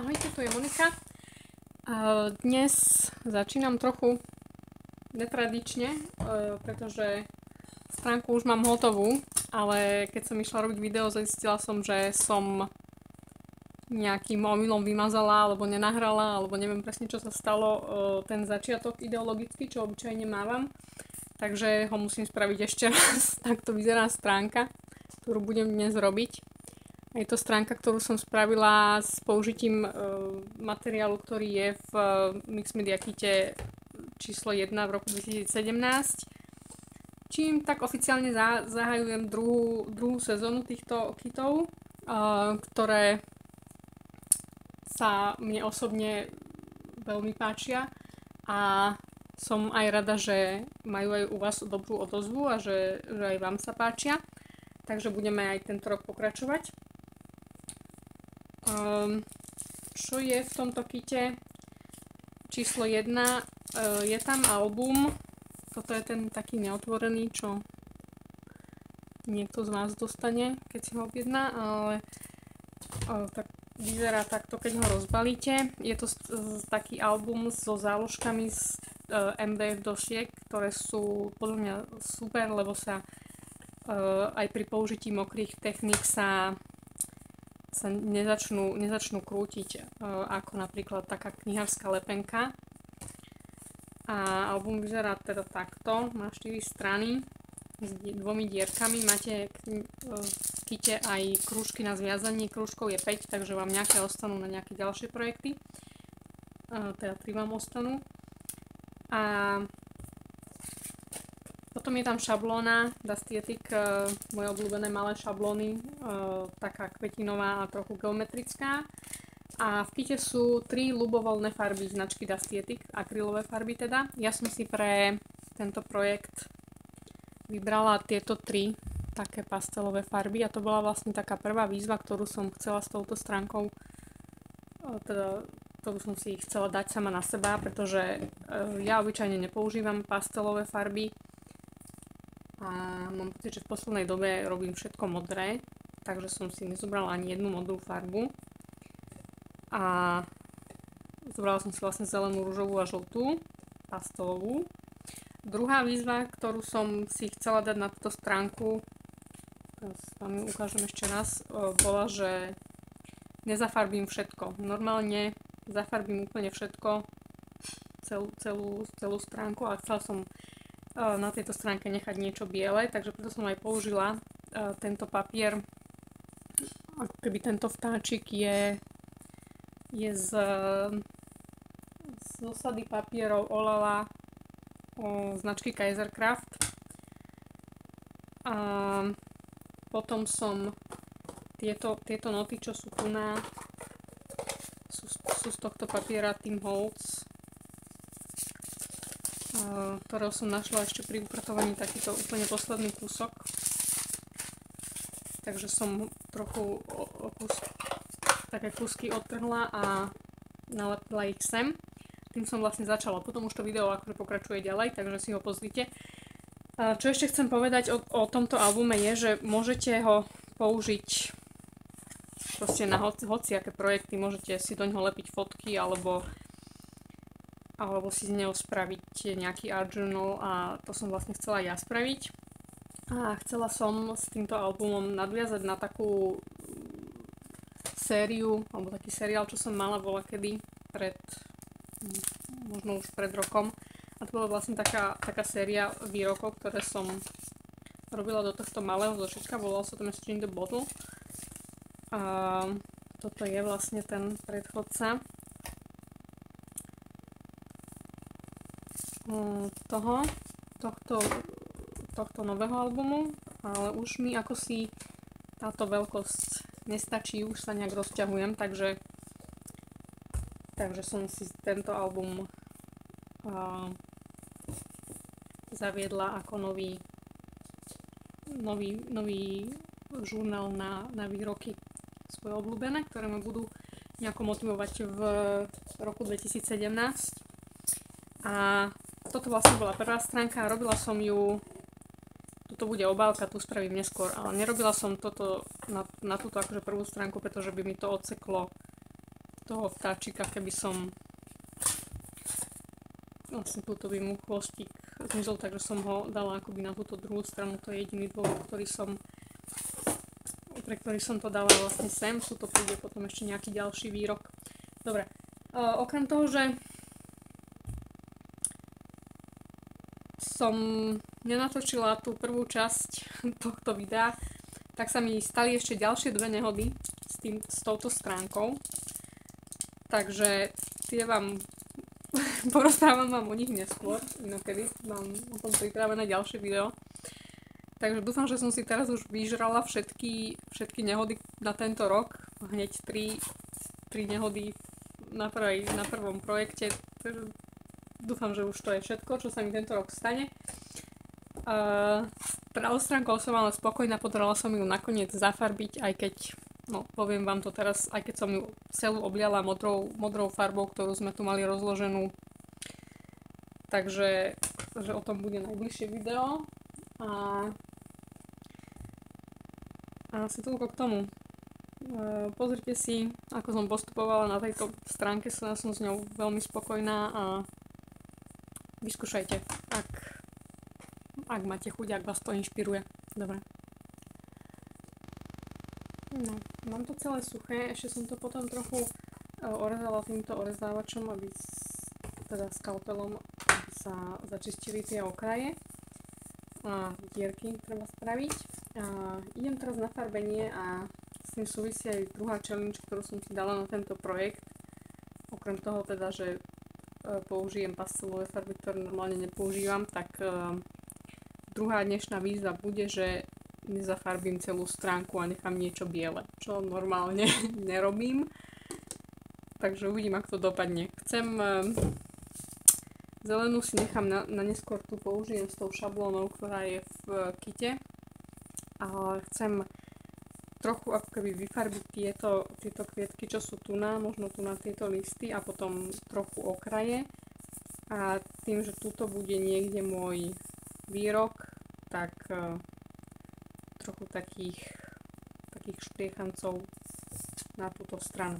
Ahojte, tu je Monika. Dnes začínam trochu netradične, pretože stránku už mám hotovú, ale keď som išla robiť video, zistila som, že som nejakým omylom vymazala, alebo nenahrala, alebo neviem presne, čo sa stalo, ten začiatok ideologicky, čo obyčajne mávam. Takže ho musím spraviť ešte raz. Takto vyzerá stránka, ktorú budem dnes robiť. Je to stránka, ktorú som spravila s použitím materiálu, ktorý je v Mix Media Kite číslo 1 v roku 2017. Čím tak oficiálne zahajujem druhú sezónu týchto kitov, ktoré sa mne osobne veľmi páčia a som aj rada, že majú aj u vás dobrú odozvu a že aj vám sa páčia. Takže budeme aj tento rok pokračovať. Čo je v tomto kite číslo 1, je tam album, toto je ten taký neotvorený, čo niekto z vás dostane, keď si ho objedná, ale tak vyzerá takto, keď ho rozbalíte. Je to taký album so záložkami z MDF dosiek, ktoré sú podľa mňa super, lebo sa aj pri použití mokrých techník sa nezačnú krútiť, ako napríklad taká knihárska lepenka. A album vyzerá teda takto, má 4 strany s 2 dierkami. Máte v kite aj krúžky na zviazanie, krúžkov je 5, takže vám nejaké ostanú na nejaké ďalšie projekty. Teda 3 vám ostanú. A potom je tam šablóna Dustietic, moje obľúbené malé šablóny, taká kvetinová a trochu geometrická. A v kite sú 3 ľubovoľné farby značky Dustietic, akrylové farby teda. Ja som si pre tento projekt vybrala tieto 3 také pastelové farby a to bola vlastne taká prvá výzva, ktorú som chcela s touto stránkou, teda ktorú som si chcela dať sama na seba, pretože ja obyčajne nepoužívam pastelové farby. A mám pocit, že v poslednej dobe robím všetko modré, takže som si nezobrala ani jednu modrú farbu. A zobrala som si vlastne zelenú, ružovú a žltú, pastelovú. Druhá výzva, ktorú som si chcela dať na túto stránku, teraz vám ju ukážem ešte raz, bola, že nezafarbím všetko. Normálne zafarbím úplne všetko, celú stránku, ale chcela som na tejto stránke nechať niečo biele, takže preto som aj použila tento papier. Ako keby tento vtáčik je z osady papierov Olala značky Kaiserkraft. A potom som tieto noty, čo sú tu sú z tohto papiera Tim Holtz, ktorého som našla ešte pri upratovaní takýto úplne posledný kúsok. Takže som trochu také kúsky odtrhla a nalepila ich sem. Tým som vlastne začala. Potom už to video akože pokračuje ďalej, takže si ho pozrite. Čo ešte chcem povedať o tomto albume je, že môžete ho použiť proste na hociaké projekty. Môžete si do ňoho lepiť fotky alebo si z neho spraviť nejaký art journal a to som vlastne chcela ja spraviť. A chcela som s týmto albumom nadviazať na takú sériu, alebo taký seriál, čo som mala voľakedy možno už pred rokom. A to bola vlastne taká séria výrokov, ktoré som robila do tohto malého zošitka, volalo sa to Message in the Bottle. A toto je vlastne ten predchodca tohto nového albumu, ale už mi ako si táto veľkosť nestačí, už sa nejak rozťahujem, takže som si tento album zaviedla ako nový žurnál na výroky svoje obľúbené, ktoré ma budú nejako motivovať v roku 2017. A toto vlastne bola prvá stránka a robila som ju, toto bude obálka, tu spravím neskôr, ale nerobila som toto na túto akože prvú stránku, pretože by mi to odseklo toho vtáčika, keby som vlastne túto by mu chvostík zmizol, takže som ho dala akoby na túto druhú stranu. To je jediný dôvod, pre ktorý som to dala vlastne sem. Sú to príde potom ešte nejaký ďalší výrok. Dobre, okrem toho, že som nenatočila tú prvú časť tohto videa, tak sa mi stali ešte ďalšie dve nehody s touto stránkou. Takže tie vám porozprávam vám o nich neskôr, inokedy mám o tom pripravené ďalšie video. Takže dúfam, že som si teraz už vyžrala všetky nehody na tento rok. Hneď 3 nehody na prvom projekte. Takže dúfam, že už to je všetko, čo sa mi tento rok stane. Pravou stránkou som ale spokojná, podarila som ju nakoniec zafarbiť, aj keď, no poviem vám to teraz, aj keď som ju celú obliala modrou farbou, ktorú sme tu mali rozloženú. Takže o tom bude najbližšie video. A asi toľko k tomu. Pozrite si, ako som postupovala na tejto stránke, som s ňou veľmi spokojná a vyskúšajte, ak máte chuť, ak vás to inšpiruje. Dobre. No, mám to celé suché, ešte som to potom trochu orezala týmto orezávačom, teda skalpelom, aby sa začistili tie okraje a dierky treba spraviť. Idem teraz na farbenie a s tým súvisí aj druhá challenge, ktorú som si dala na tento projekt. Okrem toho teda, že použijem pastelové farby, ktoré normálne nepoužívam, tak druhá dnešná výzva bude, že nezafarbím celú stránku a nechám niečo biele, čo normálne nerobím. Takže uvidím, ako to dopadne. Zelenú si nechám na neskôr, tu použijem s tou šablónou, ktorá je v kite. A chcem trochu ako keby vyfarbiť tieto kvietky, čo sú tu možno tu na tieto listy a potom trochu okraje. A tým, že tuto bude niekde môj výrok, tak trochu takých špriechancov na túto stranu.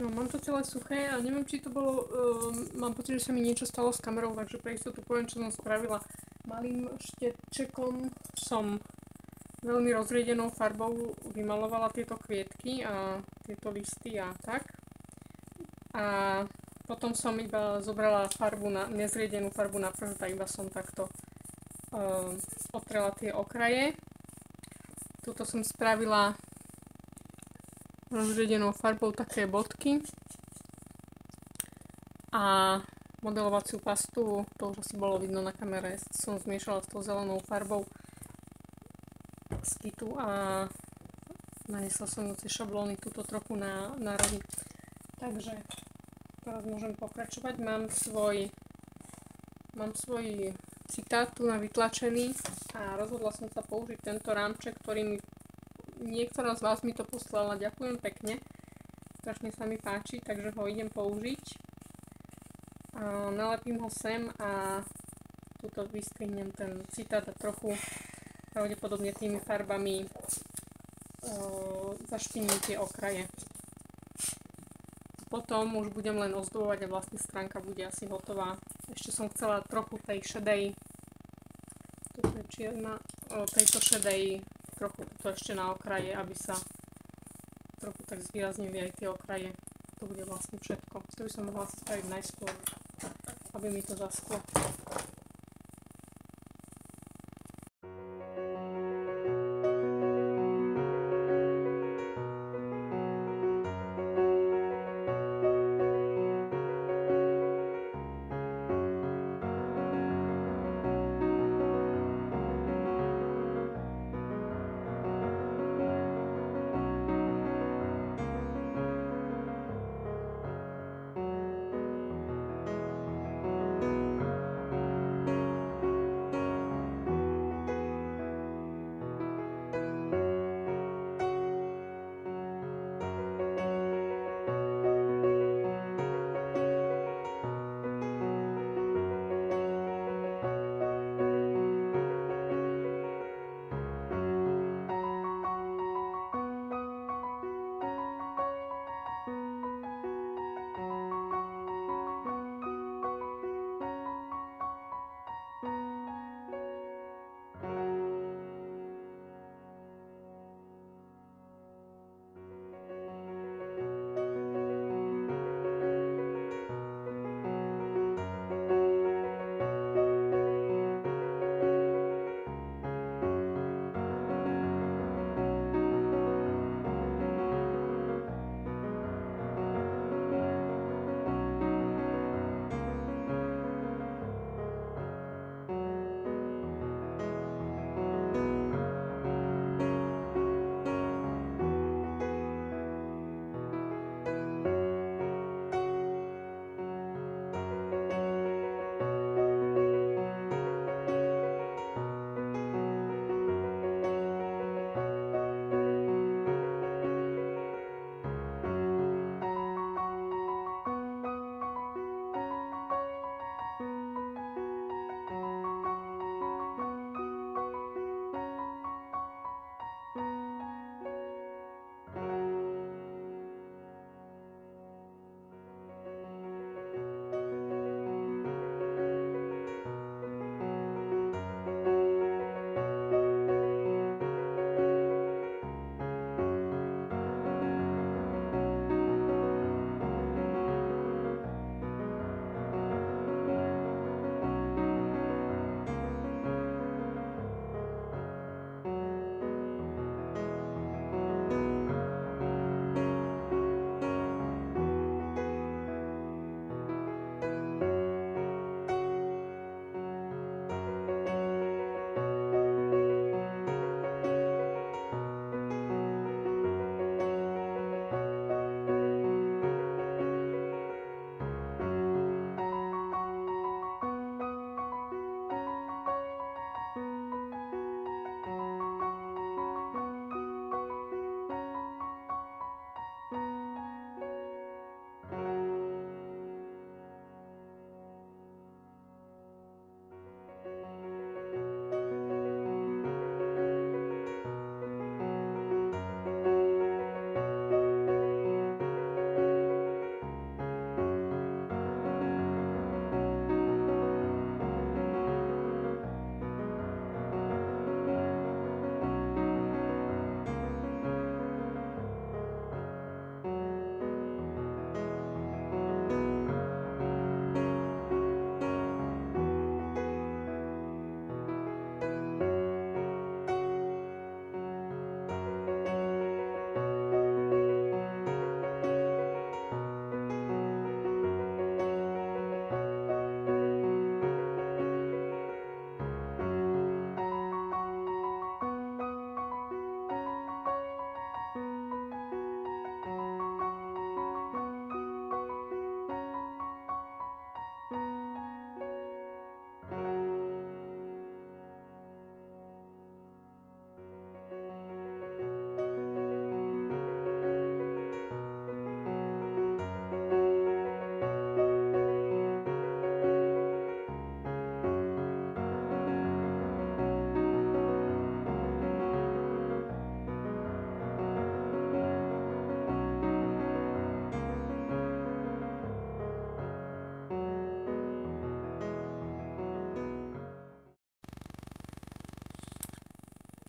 No, mám to celé suché a neviem, či to bolo, mám pocit, že sa mi niečo stalo s kamerou, takže pre istotu poviem, čo som spravila. Malým štečekom som veľmi rozriedenou farbou vymalovala tieto kvietky a tieto listy a tak. A potom som iba zobrala nezriedenú farbu na prst a iba som takto otrela tie okraje. Tuto som spravila rozriedenou farbou také bodky a modelovaciu pastu, to už asi bolo vidno na kamere, som zmiešala s tou zelenou farbou z kitu a naniesla som ju tie šablóny tuto trochu na rohy. Takže teraz môžem pokračovať. Mám svoj citát tu na vytlačený a rozhodla som sa použiť tento rámček, ktorý mi niektorá z vás mi to poslala, ďakujem pekne, strašne sa mi páči, takže ho idem použiť. Nalepím ho sem a tuto vystrihnem ten citát a trochu pravdepodobne tými farbami zašpiním tie okraje. Potom už budem len ozdobovať a vlastne stránka bude asi hotová. Ešte som chcela trochu tej šedej, toto je čierna, tejto šedej trochu to ešte na okraje, aby sa trochu tak zvýraznili aj tie okraje. To bude vlastne všetko. To by som mohla spraviť najskôr, aby mi to zaschlo.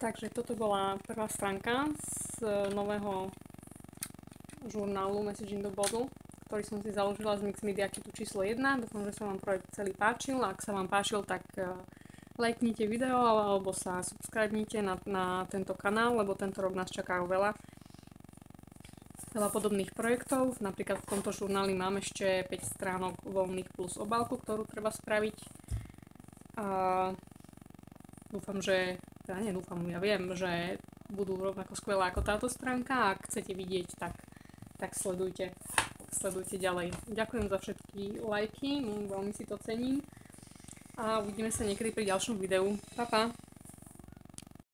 Takže toto bola prvá stránka z nového žurnálu Message in the Bottle, ktorý som si založila z Mix Media Kitu číslo 1. Dúfam, že sa vám projekt celý páčil. Ak sa vám páčil, tak lajknite video alebo sa subscribnite na tento kanál, lebo tento rok nás čaká veľa podobných projektov. Napríklad v tomto žurnáli mám ešte 5 stránok voľných plus obálku, ktorú treba spraviť. A dúfam, že... Ja viem, že budú rovnako skvelé ako táto stránka. Ak chcete vidieť, tak sledujte ďalej. Ďakujem za všetky lajky, veľmi si to cením. A uvidíme sa niekedy pri ďalšom videu. Pa, pa!